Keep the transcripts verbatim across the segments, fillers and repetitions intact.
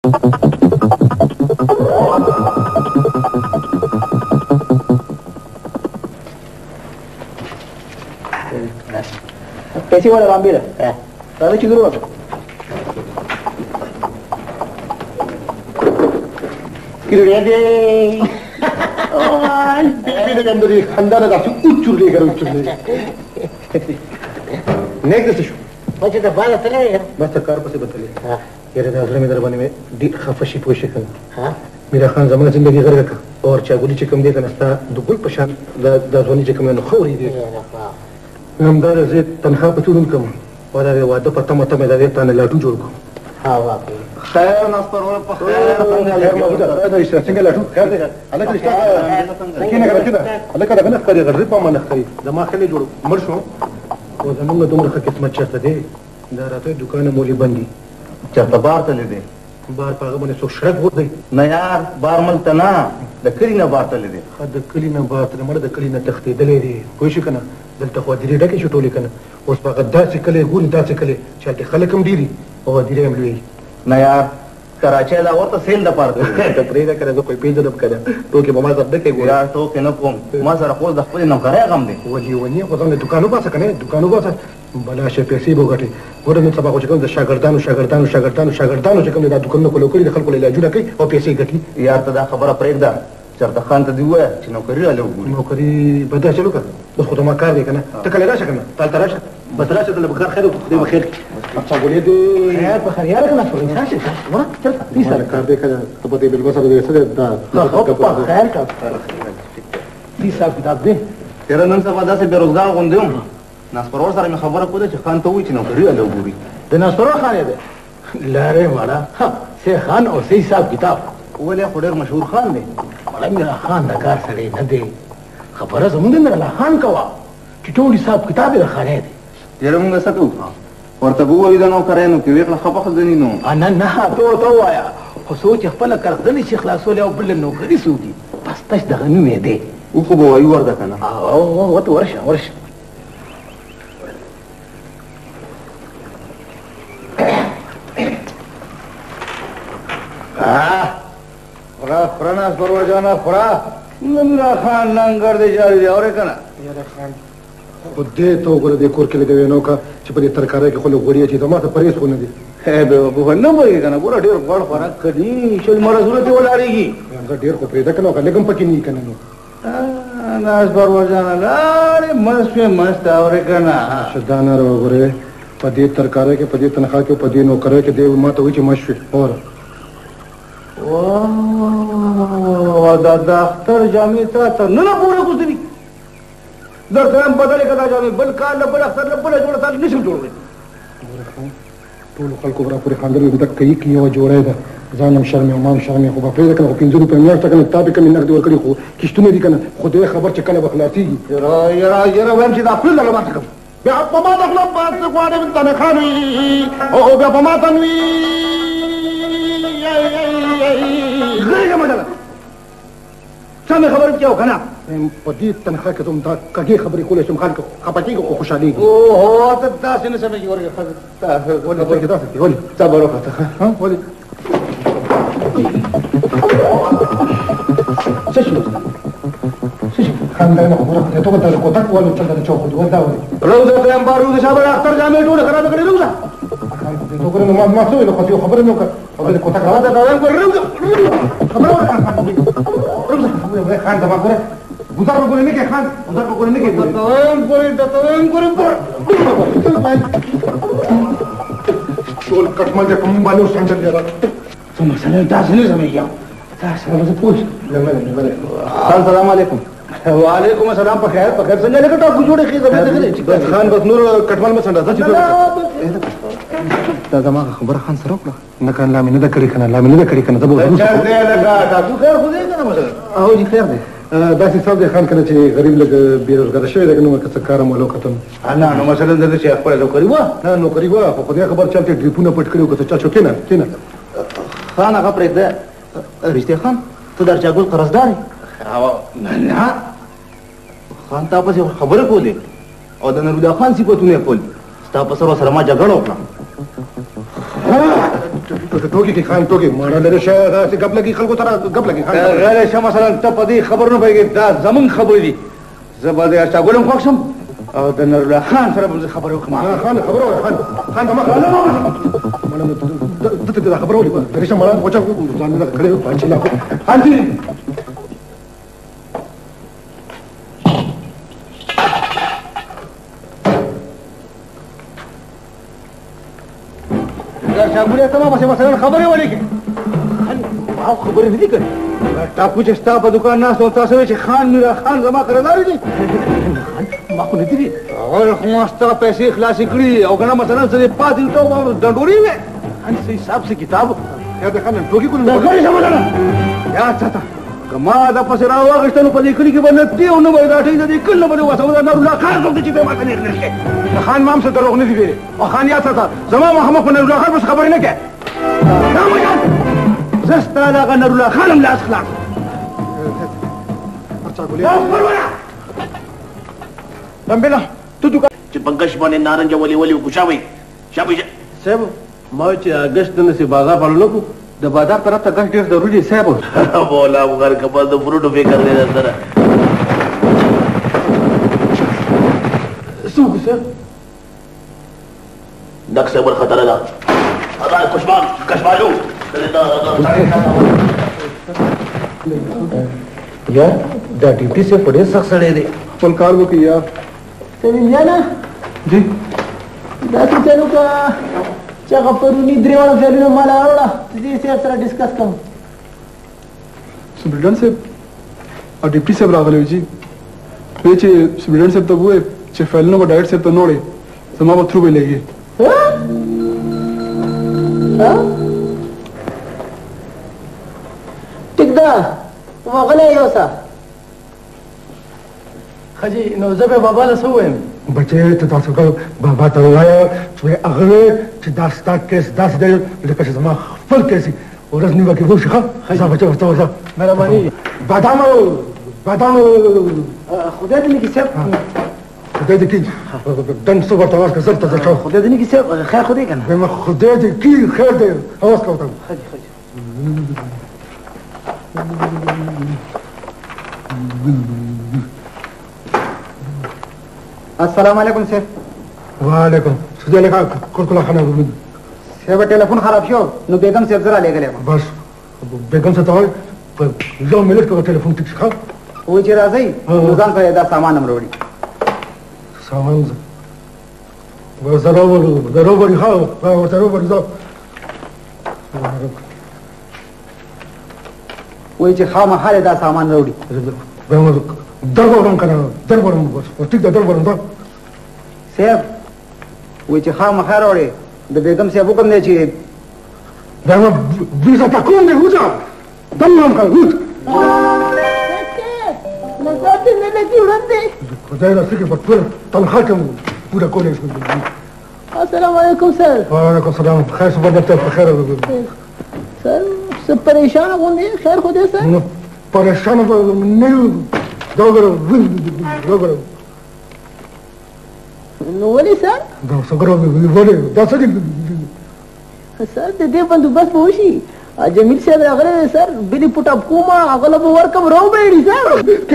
कैसी वाला राम बीर है दादा चिगरू बाबा किरड़े दे और बीबी ने अंदर ही खंडा लगा के उच्चुर ले कर उच्चुर ले नेक्स्ट शो मुझे तो बात चले यार बस कार पर से बतले हां यार दादा मेरे दरबार में दी खफशी पोश कर हां मेरा खान जमाना जिंदगी कर रखा और चागुली चिकम दे कनस्ता दुबुल पशान दा दाजोनी चिकम न खौरी दे हमदार से तनखा पचून कम और अरे वादा पत्ता मत में दे ताने लाटू जोड़ को हां वाकई खैर नास पर और खैर खैर मौजूद है इस सिंगल लाटू खैर दे अलग लिस्टा किने कर كده अलग का बना कर غرب ما نخري دما خلي جوړ مرشو او زمونږ دومره قسمت چرته دی دا راته دکان مولي بندي چرته بار ته لیدي بار پاغه باندې څو شرک ور دی نه یار بار ملته نه د کلی نه بار ته لیدي د کلی نه بار ته مړ د کلی نه تختیدلې دی کوی شي کنه دلته خو دې ډکه شو ټولې کنه اوس پاغه داسې کله ګوري داسې کله چې ته خلک هم ډيري او دې هم لوي نه یار کراچي لا ورته سیل د پاره ته پرې دا کړه کوئی پیځ دب کړه ته کې ما زړه کې ګور یار ته کې نه کوم ما سره خو د خپل نو غره غم دی ولي ونی خو څنګه دکانو پاسه کنه دکانو پاسه بلا شي پیسې وګټي ګور نو سبا خو چې کوم د شاګردانو شاګردانو شاګردانو شاګردانو چې کوم د دکانونو کولو کړی د خلکو له علاجونه کوي او پیسې ګټي یار ته دا خبره پرېږده چرته خان ته دی وای چې نوکری له وګوري نوکری بدا چلو کړه بس خو ته ما کار دی کنه ته کله راشه کنه تل تراشه بس راشه ته بخیر خیر خدای بخیر اچھا بولې دې خیر په خیر یار کنه څنګه راشه ورا چل دې سره کار دې کړه ته په دې بل وسره دې سره دا په خیر کا دې صاحب کتاب دې تیر نن سبا داسې بیروزګار غوندم ناس پرور سره مې خبره کوله چې خان ته وای چې نوکری له وګوري د ناس پرور خان دې لاره والا سي خان او سي صاحب کتاب ولې خو ډېر مشهور خان دی مړه میرا خان د کار سړی نه دی خبره زمونږ میرا خان کوا چې ټول حساب کتاب یې خانه دی یاره موږ څه کوو ورته ووایو دا نو کرینو کې ویخله خپه خدنی نو انا نه تو تو وایا خو سوچ خپل کړدنی چې خلاصول او بل نو کړی سودی بس تاسو دغه نو یې دی او خو به وایو ورده کنه او وته ورشه ورشه خورا خورا ناس پرور جانا خورا نمیرا خان لنگر دے جاری دے اور کنا یاره خان خود دې ته وګوره دې کور کې لګوي نو کا چې په دې ترکارۍ کې خو له غوړی چې ما ته پرېس خو نه دي هه به وګوره نه وایي کنه ګوره ډېر غوړ خوراک کړي شل مره ضرورت ولاړېږي هغه ډېر خو پرېده کنه لګم پکې نه کنه نو ناس پرور جانا لاره مست مست اور کنا شدانه وګوره په دې ترکارۍ کې په دې تنخواه کې په دې نوکرۍ کې دې ما ته وایي چې مشوي اور واه دا د اختر جامې تا ته نه نه پوره کوځري درته هم بدلې کړه جامې بل کال له بل اختر له بل جوړه تا نشم جوړوي ټول خلکو برا پورې خاندل د کوي کې یو جوړه ده ځانم شرم او مام شرم خو په پرې کنه خو پنځه روپۍ میاشت کنه تابې کمی نقد ورکړي خو کیشتونه دي کنه خو دې خبر چې کله بخلاصيږي یرا یرا یرا وایم چې دا خپل له ما څخه بیا په ما د خپل په څه غواړم ته نه خاني او بیا په ما تنوي غریګه مډاله څنګه خبر کیو کنه په دې تنخواه کې ته دا کږي خبرې کولې چې خلک خپاتېږي او خوشالېږي او هو ته تاسو نه سمې ورګه تاسو ولې ته تاسو ولې صبر وکړه ها ولې څه شو څه شو خاندان خبره ته ته ته کوټه کولو چې دا چوک دی ودا ولې روزه ته هم بارو د شابه اختر جامې ټول خراب کړې روزه ته ګورې نو ما ما څه ویل خو یو خبره نو خبره کوټه راځه دا وایم ګور روزه خبره وکړه روزه خان دا ما ګوره ګزار وګورې نه کې خان ګزار وګورې نه کې دا وایم ګورې دا وایم ګورې ټول کټمل دې کوم باندې وسنجل دی څه مسله تاسو نه سمېږم تاسو به څه پوښ خان سلام علیکم وعلیکم السلام په خیر په خیر څنګه لګټه کو جوړې خې زموږ خان بس نور کټمل ما څنګه ځي دا زما خبر خان سره وکړه نه کان لا مې نه کړی کنه لا مې نه کړی کنه زبر خیر دې لگا تاسو خیر خو دې کنه مثلا او دې خیر دې دا چې څو دې خان کنه چې غریب لګ بیروزګار شوی دغه نو کڅ کارم ولوکتم انا نو مثلا دې چې خپل نوکری و نه نوکری و خو دې خبر چلته ډریپونه پټ کړو کته چا چوکینه کینه خان هغه پرې ده رښتیا خان ته درچا ګل قرضدار او نه خان تاسو خبره کولې او د نور خان صفاتونه کول تاسو سره سره ما جګړه وکړه ټوکی کې خان ټوکی ماړه لري شه چې غب لګي خلکو سره غب لګي خان غیر شه مثلا ته په دې خبر نه پېږي دا زمون خبرې دي زه به د چا ګولم خوښم او د نور الله خان سره به خبرې وکړم خان خبرو خان خان ما مړه دته دا خبرو لري درې شه مړه وچا ځان نه کړې پاتې لا خان دي شاګورې ته ما په مثلا خبرې ولیکې او خبرې نه دي کړې ټاپو چې ستا په دکان ناست و تاسو چې خان میرا خان زما قرارداد دي ما خو نه دي هغه خو ما ستا پیسې خلاصې کړي او که نه مثلا څه دې پاتې ته ډنډورې وې خان څه حساب څه کتاب یا د خان ټوکې کولو یاد ساته که ما دا پسې راواغېشته نو په دې کلي کې به نه تې او نه به دا ټۍ د دې کل نه به دې وسه دا نورالله خان څوک دی چې به ماته نېغ نېغ کړې د خان ما هم څه دروغ نه دي ویلې او خان یاد ساته زما مخامخ په نورالله خان پسې خبرې نه کوې دا مه یاد زه ستا د هغه نورالله خان هم لاس خلاص لمبېله ته دوکان چې په ګش باندې نارنج ولې ولې وګوشاوئ شابه صاحب ما چې ګش دنسې بازار پالو نه کو د بازار طرف ته ګش ډېر ضروري دی صاحب بولا غر کبل د فروټو فکر دی سره څوک صاحب دک صبر خطر ده ادا کشبان کشبالو یا دا ډیوټي سے په ډېر سخت سړی دی خپل کار وکړي یا سلیم جانا جی دا څه چلو کا چې هغه پرونی درې واړه فعلونه ما له راوړه دې صاحب سره ډسکس کوم سپریډنټ صاحب او ډیپټي صاحب راغلی و جي وایي چې سپریډنټ صاحب ته ووایې چې فعلونه به ډایرکټ صاحب ته نه وړې زما به تھرو به لګي ټیک ده غلی یې اوسه ښه جي نو زه به بابا له څه ووایم بچې ته تاسو بابا ته ووایه چې هغه چې دا ستا کیس داسې دی لکه چې زما خپل کیس ورځ نیمه کې وشي ښه ځه بچه ورته ورځه مهرباني بادامو بادامو خدای دې نه کړي صاحب خدای دې کړي دن څه ورته اواز کړه زر ته ځه خدای دې نه کړي صاحب خیر خو دې که نه وایم خدای دې کړي خیر دی اواز کوه ورته ښه جي ښه جي السلام علیکم صاحب وعلیکم سجا لیکا کلکلا خانه صاحب ټلیفون خراب شو نو بیگم صاحب زرا لګلې بس بیگم څه ته وایي په یو منټ کې ټلیفون ټیک شي وای چې راځي نو ځان په دا سامان هم وروړي سامان و ضرور ضرور ښه او ضرور زه وای چې خامخا دا سامان وروړي دربارم کنه دربارم بس ټیک ده دربارم دا صاحب وای چې خامخا وروړي د بیگم صاحب حکم دی چې دا ما ویزا تا کوم دی وځه دمم کا وځ نظر نه لګي وړاندې خدای راځي په ټول تنخواه کې پورا کولای شو السلام علیکم سر وعلیکم السلام خیر صبح درته په خیر سر څه پریشان غوندې خیر خو دې سر پریشان نه یو دا وګوره وګوره نو ولې سر دا څنګه ولې دا څه دي سر د دې بندوبست به وشي جمیل صاحب راغلی دی سر بلې پټاپ کومه هغه له به ورکم راوبېړي سر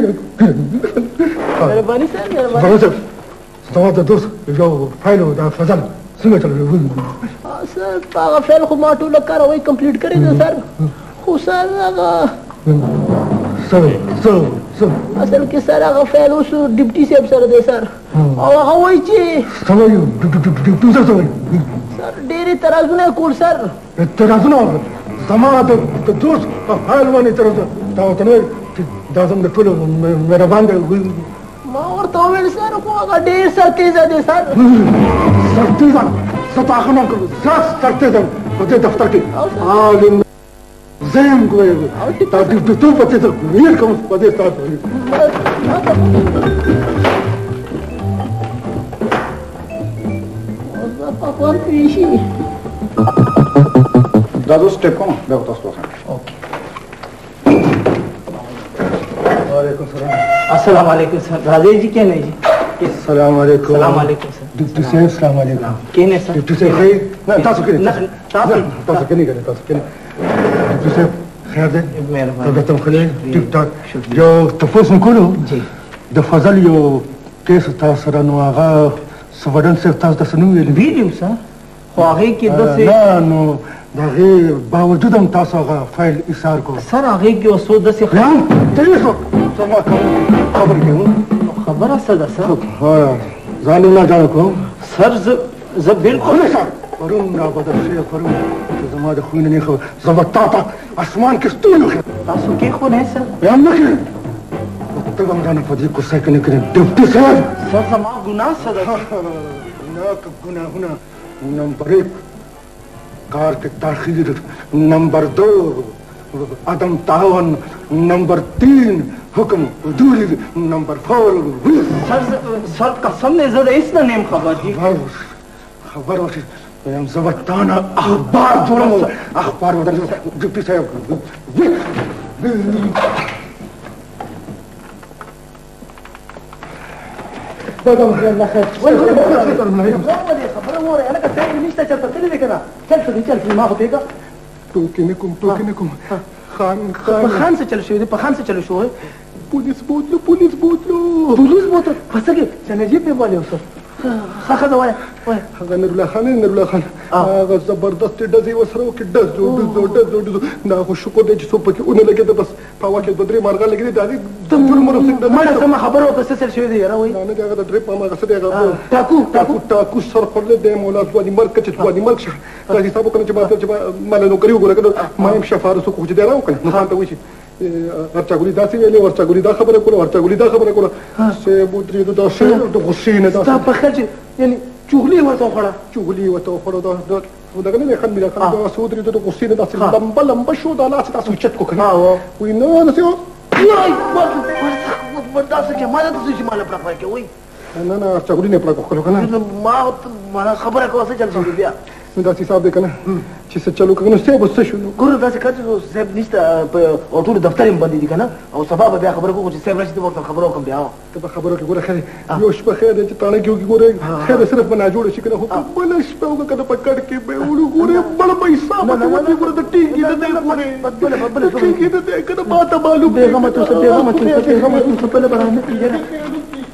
مهرباني سر مهرباني زما د دوست یو فایل و دا فضل څنګه چلوي سر په هغه فایل خو ما ټوله کاروایي کمپلیټ کړې ده سر خو سر هغه څه څه څه اصل کې سر هغه فایل اوس ډیپټي صاحب سره دی سر او هغه وایي چې څه وایي ډیپټي صاحب څه وایي سر ډېرې ترازونه یې کول سر ترازونه زما د دوست په فایل باندې ترازه دا ورته نه وایي چې دا زموږ د ټولو مهربان دی ما ورته وویل سر خو هغه ډېر سرتیزه دی سر سرتیزه زه تا هغه نه کوم زه سرتیزه په دې دفتر کې عالم زه یم ګویا تا د ټول په څه ویل کوم په دې تاسو پاکوان پیشي دا دوست ټیپ کوم دا تاسو وخت اوکې وعلیکم السلام السلام علیکم سر راځي جی کې نه جی السلام علیکم السلام علیکم سر ډیپټي صاحب السلام علیکم. کینې سر ډیپټي صاحب خیر نه تاسو کینې نه تاسو تاسو کینې کنه تاسو کینې. ډیپټي صاحب خیر دی؟ مهرباني. تاسو خلک ټیک ټاک. یو تفوس وکړو جی د فضل یو کیس تاسو سره نو هغه سوډن صاحب تاسو ته نو ویل ویډیو سر خو هغه کې داسې نه نو د هغې باوجود هم تاسو هغه فایل ایثار کو سر هغې کې اوس څو داسې خیال ته یې زما خبرې کوم خبره څه ده سر ځان یې نه جوړ کوم سر زه زه بالکل پرون رابدل شوی پرون چې زما د خوینې نه خبر زما تا ته اسمان کې ستوري وښیم تاسو کېښودی سر بیا هم نه کړې ته به هم رانه په دې کوڅه کې نه کړې ډیپټي صاحب سر زما ګناه څه ده ګناه که ګناهونه نمبر ایک کار کے تاخیر نمبر دو عدم تعاون نمبر تین حکم حضوری نمبر فور سر سر قسم نے زده اس نه نیم خبر دی خبر وشي یم زبطانا اخبار جوړم اخبار ودر ډیپټي صاحب خبره وره انا کته نشته چې په تللی کنه چل څه چل څه ما هوتېګا ټوکی نه کوم ټوکی نه کوم خان په خان څه چل شوی په خان څه چل شوی پولیس بوتلو پولیس بوتلو پولیس بوتلو پسګه څنګه په والي اوس خخه دا وای وای هغه نور الله خان نور الله خان هغه زبردست ډزې وسره وکړ ډز جوړ ډز جوړ دا خو شکر دی چې څوک پکې اون لګېده بس په واکه د درې مارغان لګېدي دا دې تم ټول مر څنګه ما ته خبرو ته څه شوی دی راوي نه نه هغه د ډریپ ما غسه دی هغه ټاکو ټاکو ټاکو سر خپل دی مولا ځواني مرګ چې ځواني مرګ شه دا حساب وکړه چې ما چې ما له نوکری وګورم ما هم شفارسو خو چې دی راوکړه نو ځان ته وشي ورچاګولي دا سی ویلې ورچاګولي دا خبره کوله ورچاګولي دا خبره کوله سه بوتري دا شه د غصې نه دا تا په خل یعنی چغلي ورته خوړه چغلي ورته خوړه دا دا نه خان میرا خان دا سودري د غصې نه دا لمبه لمبه شو دا لاس تاسو چت کو کنه وای نو نو سه وای ورته څه ما ته څه مال پر پای کې وای نه نه چغلي نه پر کوله کنه ما ما خبره کوه څه چل شو بیا نو دا حساب دی کنه چې څه چلو کنه سه بس شو نو ګور دا څه کړو صاحب نشته په ټول دفتر هم باندې دي کنه او سبب بیا خبره کوم چې صاحب راشي ته خبرو کوم بیا ته په خبرو کې ګوره خیر یو شپه خیر چې تانه کې ګوره خیر صرف بنا جوړ شي کنه هو بل شپه وکړه په کډ کې به وړو ګوره بل پیسې مته ودی ګوره د ټینګي د دې ګوره بل بل ټینګي د دې کنه ما ته معلوم دی هغه ته څه دی هغه ته څه دی هغه ته څه په لبر نه کیږي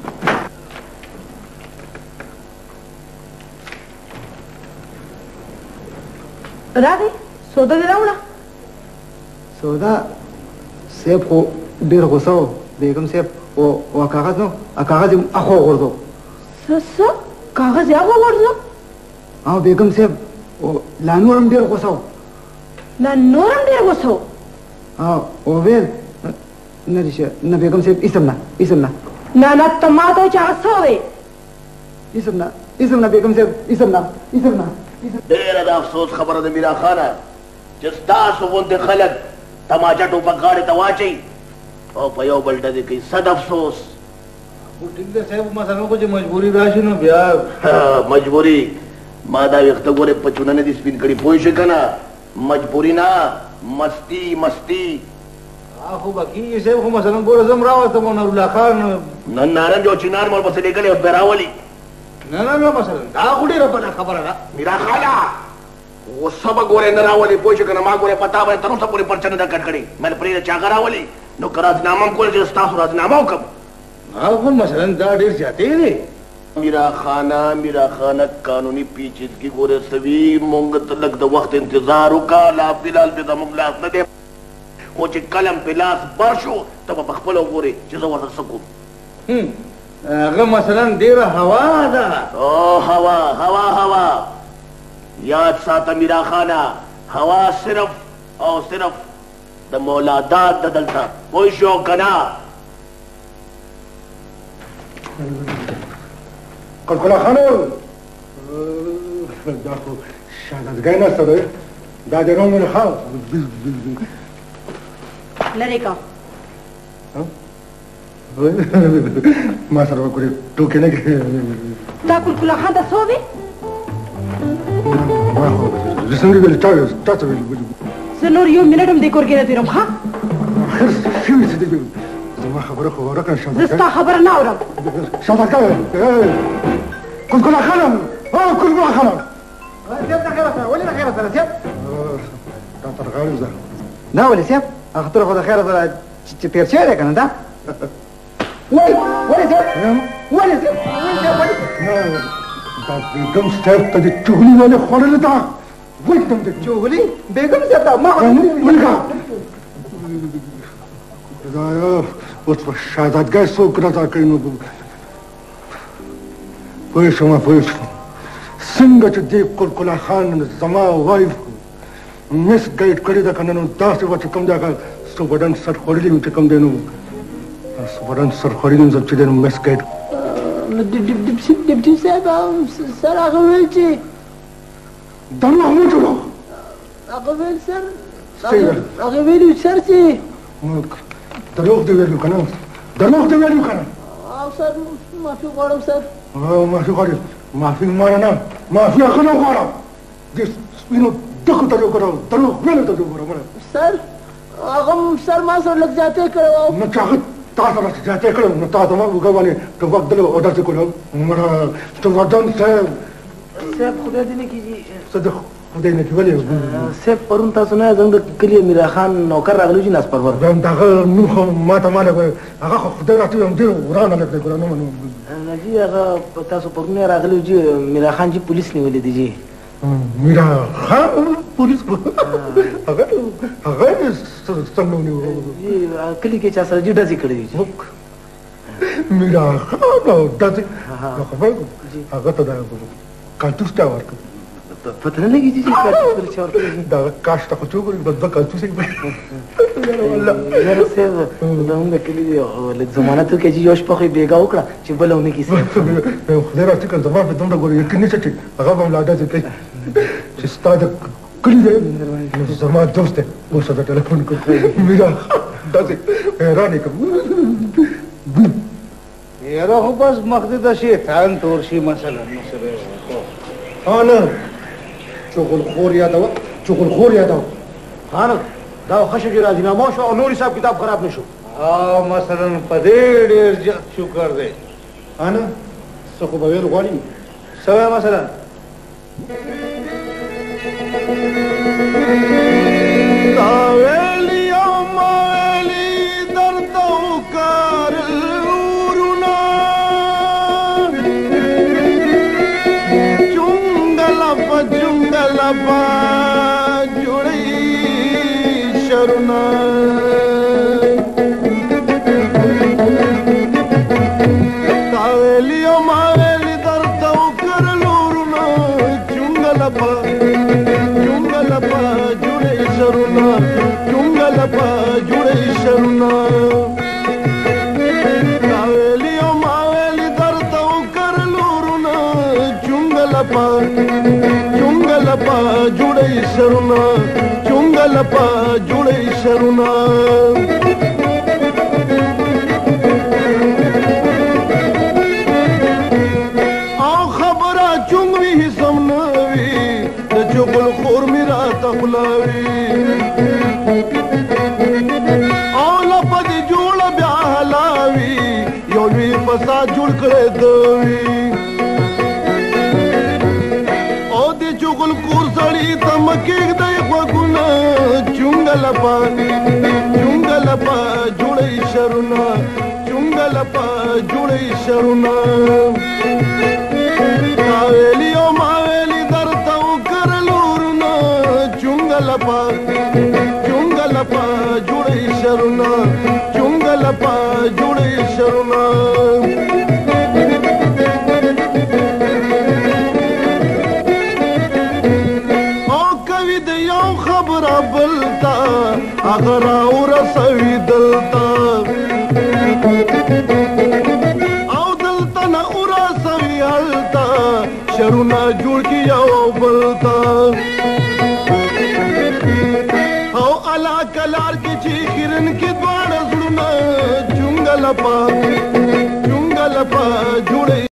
راغی سودا دې راوړه سودا صاحب خو ډېر غوسه و بیګم صاحب او کاغذ نو کاغذ اخو غورځو څه څه کاغذ یې اخو غورځو او بیګم صاحب لا نور هم ډېر غوسه و لا نور هم ډېر غوسه و او ویل نه ریشه نه بیګم صاحب اسم نه اسم نه نه نه ته ما ته چې هغه څه وې اسم نه اسم نه بیګم صاحب اسم نه اسم نه ډېره د افسوس خبره ده میرا خانه چې ستاسو غوندې خلک تماچه ټوپک غاړې ته واچوي او په یو بل ډزې کوي صد افسوس ټیک ده صاحب مثلا خو چې مجبوري راشي نو بیا مجبوري ما دا ویښته ګورې په چونه نه دي سپین کړي پوه شوې که نه مجبوري نه مستی مستی خو به کېږي صاحب خو مثلا ګوره زه هم راوستم او نورالله خان نن نارنج او چنار مور پسې لېږلی او بیا راولي نه نه نه مثلا دا خو ډېره بده خبره ده میرا خاله غصه به ګورې نه راولي پوه شو که نه ما ګورې پتا به تر اوسه پورې پرچه نه ده کټ کړې مې پرېږده چې هغه راولي نو که راضینامه هم کول چې ستاسو راضینامه وکړم خو مثلا دا ډېر زیاتې دی میرا خانه میرا خانه قانوني پیچیدګي ګورې سوي مونږ ته لږ د وخت انتظار وکړه لا فلحال پې زموږ لاس نه دی خو چې کلم پې لاس بر شو ته به پخپله وګورې چې زه ورته څه کوم هغه مثلا ډېره هوا ده او هوا هوا هوا یاد ساته میرا خانه هوا صرف او صرف د مولادات د دلته پوه شو که نه قلقله خانم دا خو شهادتګۍ نسته دی دا د روم ښه لرې کا ما سره وګورې ټوکې نه دا کلکله خان ته څه وې ما خو زه څنګه ویل چا چا څه ویل زه نور یو منټ هم دې کور کې نه تېروم ښه خیر شوي څه دی زما خبره خو ورکړه زه ستا خبره نه اورم شهادتګۍ کلکلا خانم او کلکلا خانم سیب ته خیره سره ولې نه خیره سره سیب دا تر غاړې ده نه ولې سیب هغه تر خو د خیره سره چې تیر شوی دی که نه دا ولې ولې سیب ولې سیب ولې سیب ولې دا بیګم صاحب ته د چغلي ولې خوړلې ده ولې ته د چغلي بیګم صاحب ته ما ولګه دا اوس په شهادتګاه څوک راته کوي نو پوه شوم پوه شوم څنګه چې دې کلکلا خان زما وایف مس ګایډ کړې ده که نه نو داسې وه چې کوم دی هغه سوبډن سر خوړلي وي چې کوم دی نو سوبډن سر خوړلي وي چې دی نو مس ګایډ ډیپټي صاحب سر هغه ویل چې دروغ مه جوړوه هغه ویل سر هغه ویلي سر چې دروغ دې ویلو که نه دروغ دې ویلو که نه او سر معافي غواړم سر معافي غواړې معافي مانه نه معافي هغه نه غواړم دې سپینو دغو ته دې وګوره دروغ ویلو ته دې وګوره سر هغه سر ما سره لږ زیاتی کړی و نو چې هغه تا سره زیاتی کړی نو تا ته ما اوږه باندې ټوپک دلی او داسې کړم مړه سوبډن صاحب صاحب خدای دې نه کړي څه د خدای نه کړي ولې صاحب پرون تاسو نه زموږ د کلي میرا خان نوکر راغلی چې ناسپرور دغه نوم خو ما ته ما لږ هغه خو خدای راته ویم ډېر ورانه لږ دی ګوره نه منو جی هغه تاسو پرون راغلی چې میرا خان جی پولیس نیولې دی جی میرا خان پولیس هغه هغه څنګه ونیو جی کلي کې چا سره جی ډزې کړې دي میرا خان ډزې هغه ته دا کارتوس ته ورکړ پته نه لګېږي چې کارتوس ورته چا ورکړی دا کاش ته خو څوک وایي بس دوه کارتوس یې یاره صاحب زموږ د کلي لږ ضمانت وکړئ چې یو شپه خو یې بېګا وکړه چې بله ونه کړي صاحب خدای راستي که زما په دومره ګوره یقین نشته چې هغه به هم لا داسې کوي چې ستا د کلي دی نو زما دوست دی اوس ته ټلیفون کوم میرا داسې حیران یې کړم یاره خو بس مخ دې د شیطان تور شي مثلا ها نه چغلخور یادوه چغلخور یادوه خانه دا ښه شو چې راضینامه شو او نور حساب کتاب خراب نه شو او مثلا په دې ډېر زیات شکر دی ها نه څه خو به ویل غواړي څه وایه مثلا تا ویلي او ما ویلي درته وکارل ورونه چونګله په چونګله په جوړی شرونه تا ویلي او ما ویلي درته وکارل ورونه چونګله په چونګله په جوړی شرونه چونګله په جوړی شرونه تا ویلي او ما ویلي درته وکارل ورونه چونګله په چونګله په جوړی شرونه چونګله په جوړی شرونه او خبره چونګ وي سم نه وي د چغلخور مې راته خولاوي او لپه دې جوړه بیا هلاوي یو لوی فساد جوړ کړی دوي او دې چغلخور سړي ته مه کېږدی غوږونه چونګله په چونګله په جوړی شرونه چونګله په جوړی شرونه تا ویلي او ما ویلي درته وکرل ورونه چونګله په چونګله په جوړی شرونه چونګله په جوړی شرونه او کوي د یو خبره بلتا هغه راورسوي دلته او دلته نه ورسوي هلته شرونه جوړ کي یو بلته او علاقه لار کې چې خیرن کې دواړه زړونه چونګله په چونګله په جوړی